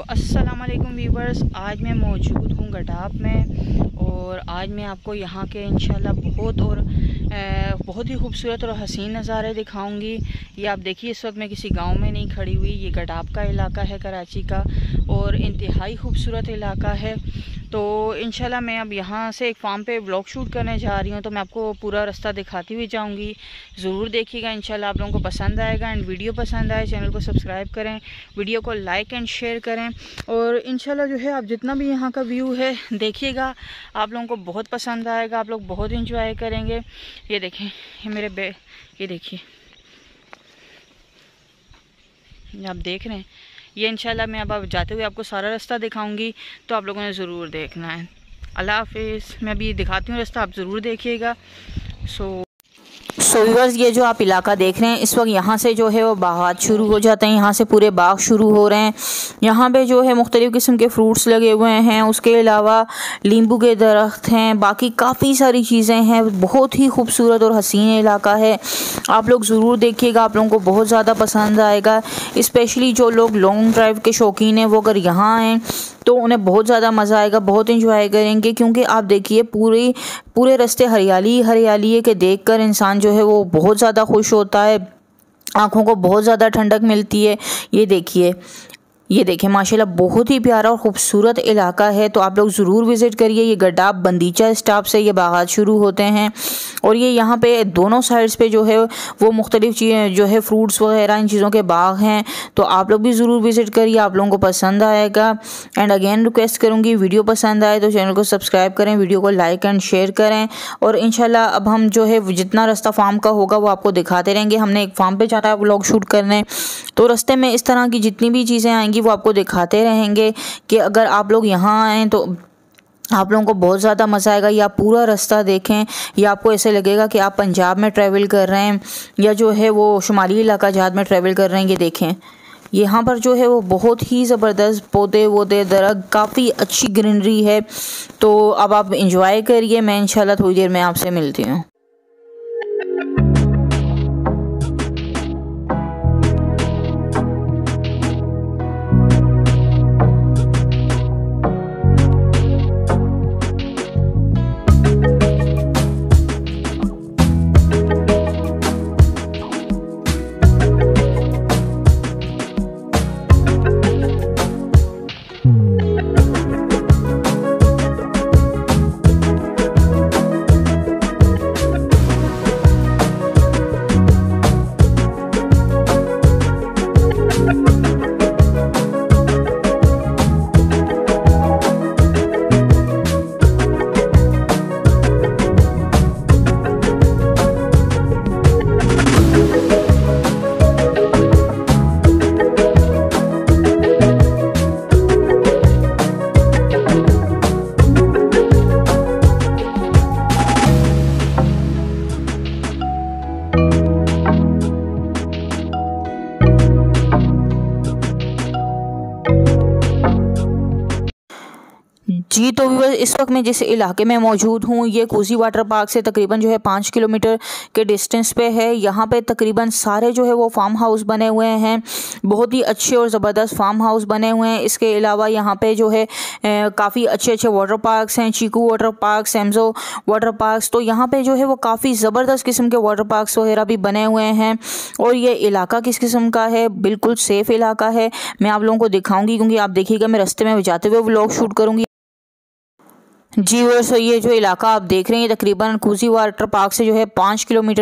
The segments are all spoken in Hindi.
अस्सलाम वालेकुम व्यूवर्स, आज मैं मौजूद हूँ गडाप में और आज मैं आपको यहाँ के इंशाल्लाह बहुत ही खूबसूरत और हसीन नज़ारे दिखाऊंगी। ये आप देखिए, इस वक्त मैं किसी गांव में नहीं खड़ी हुई, ये गडाप का इलाका है कराची का और इंतहाई खूबसूरत इलाका है। तो इंशाल्लाह मैं अब यहाँ से एक फार्म पे व्लॉग शूट करने जा रही हूँ, तो मैं आपको पूरा रास्ता दिखाती हुई जाऊँगी। ज़रूर देखिएगा, इंशाल्लाह आप लोगों को पसंद आएगा। एंड वीडियो पसंद आए चैनल को सब्सक्राइब करें, वीडियो को लाइक एंड शेयर करें और इंशाल्लाह जो है आप जितना भी यहाँ का व्यू है देखिएगा, आप लोगों को बहुत पसंद आएगा, आप लोग बहुत इंजॉय करेंगे। ये देखें, ये मेरे ये देखिए, आप देख रहे हैं ये। इंशाल्लाह मैं अब जाते हुए आपको सारा रास्ता दिखाऊंगी, तो आप लोगों ने ज़रूर देखना है। अल्लाह हाफिज़। मैं अभी दिखाती हूँ रास्ता, आप ज़रूर देखिएगा। सो व्यूअर्स, ये जो आप इलाका देख रहे हैं इस वक्त, यहाँ से जो है वो बागात शुरू हो जाते हैं, यहाँ से पूरे बाग शुरू हो रहे हैं। यहाँ पे जो है मुख्तलिफ़ किस्म के फ्रूट्स लगे हुए हैं, उसके अलावा नींबू के दरख्त हैं, बाकी काफ़ी सारी चीज़ें हैं। बहुत ही खूबसूरत और हसीन इलाका है, आप लोग ज़रूर देखिएगा, आप लोगों को बहुत ज़्यादा पसंद आएगा। स्पेशली जो लोग लॉन्ग ड्राइव के शौकीन हैं वो अगर यहाँ आएँ तो उन्हें बहुत ज़्यादा मज़ा आएगा, बहुत इंजॉय करेंगे। क्योंकि आप देखिए पूरे रास्ते हरियाली हरियाली है कि देखकर इंसान जो है वो बहुत ज़्यादा खुश होता है, आँखों को बहुत ज़्यादा ठंडक मिलती है। ये देखिए माशाल्लाह, बहुत ही प्यारा और ख़ूबसूरत इलाका है, तो आप लोग ज़रूर विज़िट करिए। ये गडाप बंदीचा स्टॉप से ये बागात शुरू होते हैं और ये यहाँ पे दोनों साइड्स पे जो है वो मुख्तलिफ़ चीज़ें जो है फ्रूट्स वगैरह इन चीज़ों के बाग हैं, तो आप लोग भी ज़रूर विज़िट करिए, आप लोगों को पसंद आएगा। एंड अगेन रिक्वेस्ट करूँगी, वीडियो पसंद आए तो चैनल को सब्सक्राइब करें, वीडियो को लाइक एंड शेयर करें। और इंशाल्लाह अब हम जो है जितना रास्ता फार्म का होगा वो आपको दिखाते रहेंगे। हमने एक फार्म पे जाना है व्लॉग शूट करने, तो रास्ते में इस तरह की जितनी भी चीज़ें आएंगी वो आपको दिखाते रहेंगे कि अगर आप लोग यहाँ आएँ तो आप लोगों को बहुत ज़्यादा मज़ा आएगा। या पूरा रास्ता देखें, या आपको ऐसे लगेगा कि आप पंजाब में ट्रैवल कर रहे हैं या जो है वो शुमाली इलाका जात में ट्रैवल कर रहे हैं। ये देखें, यहाँ पर जो है वो बहुत ही ज़बरदस्त पौधे वोधे दरख्त, काफ़ी अच्छी ग्रीनरी है। तो अब आप इंजॉय करिए, मैं इंशाल्लाह थोड़ी देर में आपसे मिलती हूँ। जी तो व्यूअर्स, इस वक्त मैं जिस इलाके में मौजूद हूँ ये कोसी वाटर पार्क से तकरीबन जो है 5 किलोमीटर के डिस्टेंस पे है। यहाँ पे तकरीबन सारे जो है वो फार्म हाउस बने हुए हैं, बहुत ही अच्छे और ज़बरदस्त फार्म हाउस बने हुए हैं। इसके अलावा यहाँ पे जो है काफ़ी अच्छे अच्छे वाटर पार्क्स हैं, Chikoo water park, Samjo water parks. तो यहाँ पे जो है वो काफ़ी ज़बरदस्त किस्म के वाटर पार्क्स वगैरह भी बने हुए हैं। और ये इलाका किस किस्म का है, बिल्कुल सेफ़ इलाका है, मैं आप लोगों को दिखाऊँगी। क्योंकि आप देखिएगा मैं रास्ते में जाते हुए व्लॉग शूट करूँगी। जी वैसे ये जो इलाका आप देख रहे हैं तकरीबन कोसी वाटर पार्क से जो है 5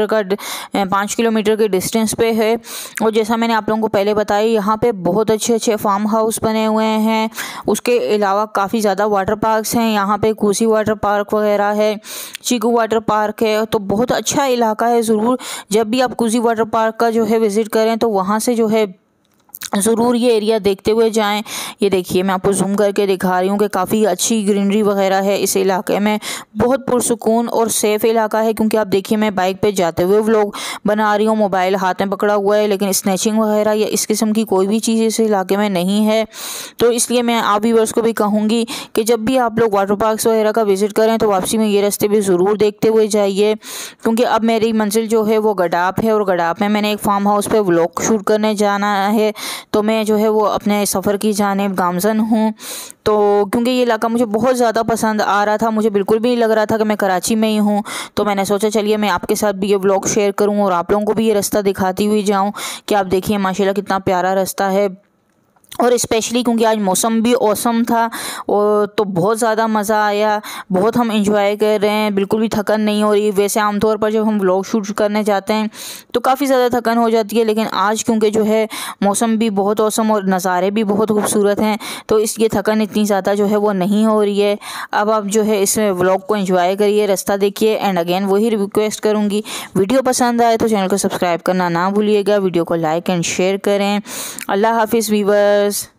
किलोमीटर के डिस्टेंस पे है। और जैसा मैंने आप लोगों को पहले बताया, यहाँ पे बहुत अच्छे अच्छे फार्म हाउस बने हुए हैं। उसके अलावा काफ़ी ज़्यादा वाटर पार्क्स हैं, यहाँ पे कोसी वाटर पार्क वगैरह है, चीकू वाटर पार्क है। तो बहुत अच्छा इलाका है। ज़रूर जब भी आप कोसी वाटर पार्क का जो है विज़िट करें तो वहाँ से जो है ज़रूर ये एरिया देखते हुए जाएं। ये देखिए मैं आपको जूम करके दिखा रही हूँ कि काफ़ी अच्छी ग्रीनरी वगैरह है इस इलाके में, बहुत पुरसुकून और सेफ़ इलाका है। क्योंकि आप देखिए मैं बाइक पे जाते हुए व्लॉग बना रही हूँ, मोबाइल हाथ में पकड़ा हुआ है, लेकिन स्नैचिंग वगैरह या इस किस्म की कोई भी चीज़ इस इलाके में नहीं है। तो इसलिए मैं आप व्यूअर्स को भी कहूँगी कि जब भी आप लोग वाटर पार्क्स वगैरह का विज़िट करें तो वापसी में ये रास्ते भी ज़रूर देखते हुए जाइए। क्योंकि अब मेरी मंजिल जो है वो गडाप है और गडाप में मैंने एक फार्म हाउस पर व्लॉग शूट करने जाना है। तो मैं जो है वो अपने सफ़र की जानिब गामज़न हूँ। तो क्योंकि ये इलाका मुझे बहुत ज़्यादा पसंद आ रहा था, मुझे बिल्कुल भी नहीं लग रहा था कि मैं कराची में ही हूँ, तो मैंने सोचा चलिए मैं आपके साथ भी ये व्लॉग शेयर करूँ और आप लोगों को भी ये रास्ता दिखाती हुई जाऊँ कि आप देखिए माशाल्लाह कितना प्यारा रास्ता है। और स्पेशली क्योंकि आज मौसम भी औसम था और तो बहुत ज़्यादा मज़ा आया, बहुत हम इंजॉय कर रहे हैं, बिल्कुल भी थकन नहीं हो रही। वैसे आमतौर पर जब हम व्लॉग शूट करने जाते हैं तो काफ़ी ज़्यादा थकन हो जाती है, लेकिन आज क्योंकि जो है मौसम भी बहुत औसम और नज़ारे भी बहुत खूबसूरत हैं, तो इसलिए थकन इतनी ज़्यादा जो है वो नहीं हो रही है। अब आप जो है इस व्लॉग को एंजॉय करिए, रास्ता देखिए। एंड अगेन वही रिक्वेस्ट करूँगी, वीडियो पसंद आए तो चैनल को सब्सक्राइब करना ना भूलिएगा, वीडियो को लाइक एंड शेयर करें। अल्लाह हाफिज़ वीवर्स।